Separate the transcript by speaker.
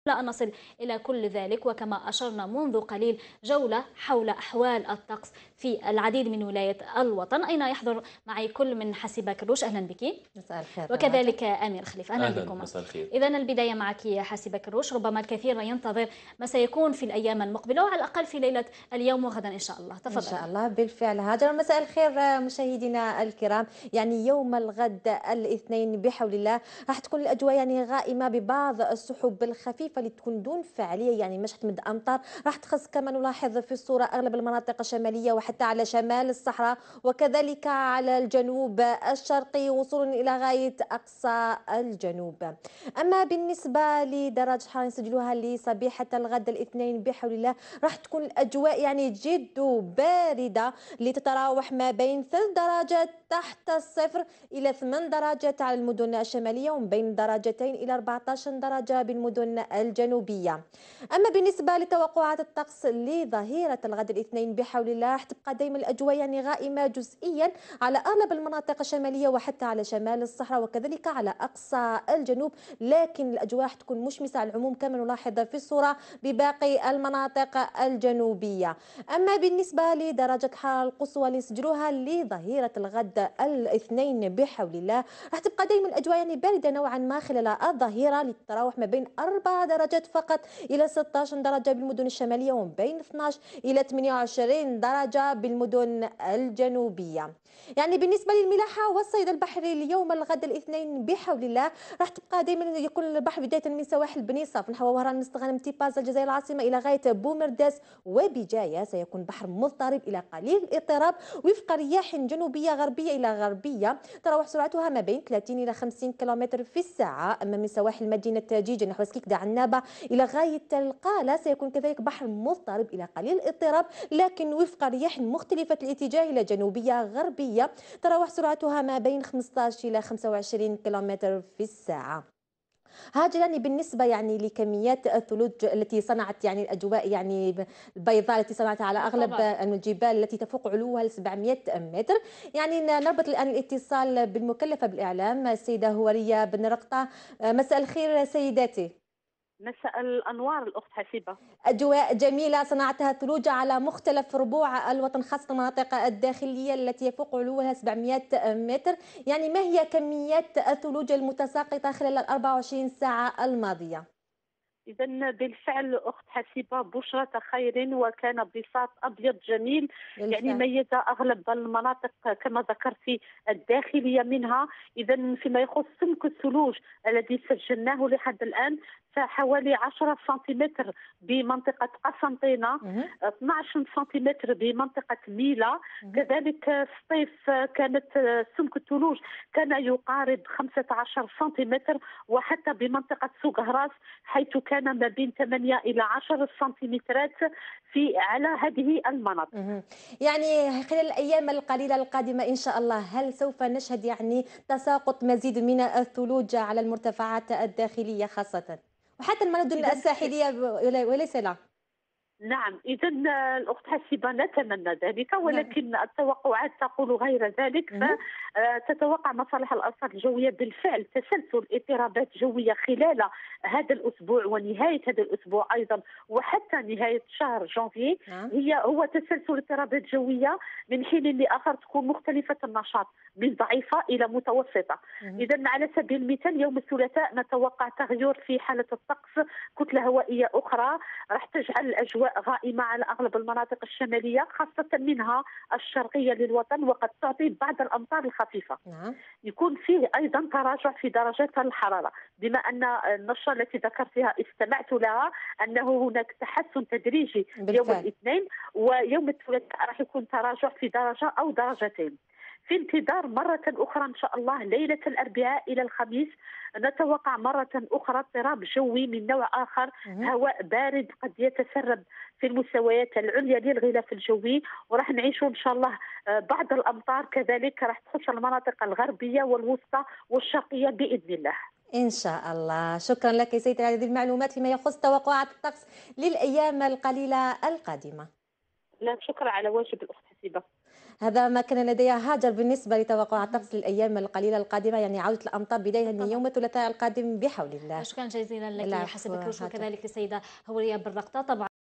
Speaker 1: لا أن نصل إلى كل ذلك، وكما أشرنا منذ قليل جولة حول أحوال الطقس في العديد من ولايات الوطن، أين يحضر معي كل من حسيبة كروش. أهلا بك.
Speaker 2: مساء الخير غادة.
Speaker 1: وكذلك أمير خليف، أهلا
Speaker 3: أهلا،
Speaker 1: بكم.
Speaker 3: مساء الخير.
Speaker 1: إذا البداية معك يا حسيبة كروش. ربما الكثير ينتظر ما سيكون في الأيام المقبلة، وعلى الأقل في ليلة اليوم وغدا إن شاء الله.
Speaker 2: إن شاء
Speaker 1: تفضلي.
Speaker 2: الله بالفعل هاجر. مساء الخير مشاهدينا الكرام. يعني يوم الغد الاثنين بحول الله راح تكون الأجواء يعني غائمة ببعض السحب الخفيفة اللي تكون دون فعالية، يعني مش حتمد أمطار. راح تخص كما نلاحظ في الصورة أغلب المناطق الشمالية وحتى على شمال الصحراء، وكذلك على الجنوب الشرقي وصولا إلى غاية أقصى الجنوب. أما بالنسبة لدرجة الحرارة نسجلوها لصبيحة الغد الاثنين بحول الله، راح تكون الأجواء يعني جد باردة لتتراوح ما بين 3 درجات تحت الصفر إلى 8 درجات على المدن الشمالية، ومن بين درجتين إلى 14 درجة بالمدن الجنوبية. أما بالنسبة لتوقعات الطقس لظهيرة الغد الاثنين بحول الله، راح تبقى دائما الأجواء يعني غائمة جزئيا على أغلب المناطق الشمالية وحتى على شمال الصحراء وكذلك على أقصى الجنوب، لكن الأجواء راح تكون مشمسة على العموم كما نلاحظ في الصورة بباقي المناطق الجنوبية. أما بالنسبة لدرجة الحرارة القصوى اللي نسجلوها لظهيرة الغد الاثنين بحول الله، راح تبقى دائما الأجواء يعني باردة نوعا ما خلال الظهيرة لتتراوح ما بين 4 درجات فقط إلى 16 درجة بالمدن الشمالية، ومن بين 12 إلى 28 درجة بالمدن الجنوبية. يعني بالنسبة للملاحة والصيد البحري اليوم الغد الاثنين بحول الله، راح تبقى دائما يكون البحر بداية من سواحل بني صاف نحو وهران مستغانم تيباز الجزائر العاصمة إلى غاية بومرداس وبجاية سيكون بحر مضطرب إلى قليل الاضطراب وفق رياح جنوبية غربية إلى غربية تراوح سرعتها ما بين 30 إلى 50 كم في الساعة. أما من سواحل مدينة جيجة نحو سكيكدا عنابة إلى غاية القالة سيكون كذلك بحر مضطرب إلى قليل الاضطراب، لكن وفق رياح مختلفة الاتجاه إلى جنوبية غربية تراوح سرعتها ما بين 15 إلى 25 كم في الساعة. هاجر، يعني بالنسبة يعني لكميات الثلوج التي صنعت يعني الأجواء يعني البيضاء التي صنعتها على أغلب
Speaker 1: بالطبع.
Speaker 2: الجبال التي تفوق علوها ل 700 متر، يعني نربط الآن الاتصال بالمكلفة بالإعلام السيدة هورية بن رقطة. مساء الخير سيداتي.
Speaker 4: مساء الأنوار الأخت حسيبة.
Speaker 2: أجواء جميلة صنعتها الثلوج على مختلف ربوع الوطن خاصة المناطق الداخلية التي يفوق علوها 700 متر، يعني ما هي كميات الثلوج المتساقطة خلال 24 ساعة الماضية؟
Speaker 4: إذا بالفعل أخت حسيبة بشرة خير، وكان بساط أبيض جميل يعني
Speaker 2: بالفعل.
Speaker 4: ميز أغلب المناطق كما ذكرت الداخلية منها. إذا فيما يخص سمك الثلوج الذي سجلناه لحد الآن فحوالي 10 سنتيمتر بمنطقة قسنطينة،
Speaker 2: مهم.
Speaker 4: 12 سنتيمتر بمنطقة ميلا. كذلك في الصيف كانت سمك الثلوج كان يقارب 15 سنتيمتر، وحتى بمنطقة سوق هراس حيث كان ما بين 8 إلى 10 سنتيمترات في على هذه المناطق.
Speaker 2: مهم. يعني خلال الأيام القليلة القادمة إن شاء الله هل سوف نشهد يعني تساقط مزيد من الثلوج على المرتفعات الداخلية خاصة وحتى المدن
Speaker 4: إذا
Speaker 2: الساحلية وليس لا؟
Speaker 4: نعم، إذا الأخت حسيبة نتمنى ذلك،
Speaker 2: نعم.
Speaker 4: ولكن التوقعات تقول غير ذلك.
Speaker 2: مهم.
Speaker 4: فتتوقع مصالح الأرصاد الجوية بالفعل تسلسل اضطرابات جوية خلال هذا الأسبوع ونهاية هذا الأسبوع أيضا، وحتى نهاية شهر جانفي.
Speaker 2: نعم.
Speaker 4: هو تسلسل اضطرابات جوية من حين لآخر تكون مختلفة النشاط من ضعيفة إلى متوسطة.
Speaker 2: مهم.
Speaker 4: إذا على سبيل المثال يوم الثلاثاء نتوقع تغير في حالة الطقس، كتلة هوائية أخرى راح تجعل الأجواء غائمة على أغلب المناطق الشمالية خاصة منها الشرقية للوطن، وقد تعطي بعض الأمطار الخفيفة.
Speaker 2: نعم.
Speaker 4: يكون فيه أيضا تراجع في درجات الحرارة، بما أن النشرة التي ذكرتها استمعت لها أنه هناك تحسن تدريجي يوم
Speaker 2: بالفعل.
Speaker 4: الاثنين، ويوم الثلاثاء راح يكون تراجع في درجة أو درجتين. في انتظار مرة أخرى إن شاء الله ليلة الأربعاء إلى الخميس نتوقع مرة أخرى اضطراب جوي من نوع آخر،
Speaker 2: مهم.
Speaker 4: هواء بارد قد يتسرب في المستويات العليا للغلاف الجوي، وراح نعيش إن شاء الله بعض الأمطار كذلك راح تخش المناطق الغربية والوسطى والشرقية بإذن الله.
Speaker 2: إن شاء الله. شكرا لك يا سيدي على هذه المعلومات فيما يخص توقعات الطقس للأيام القليلة القادمة.
Speaker 4: لا شكر على واجب الأخت حسيبة.
Speaker 2: هذا ما كان لدي هاجر بالنسبة لتوقعات الطقس للأيام القليلة القادمة، يعني عودة الأمطار بداية من يوم الثلاثاء القادم بحول الله.
Speaker 1: شكرا جزيلا لك
Speaker 2: العفو
Speaker 1: حسب كروش،
Speaker 2: هاجر.
Speaker 1: وكذلك للسيدة هورية بالرقطة. طبعا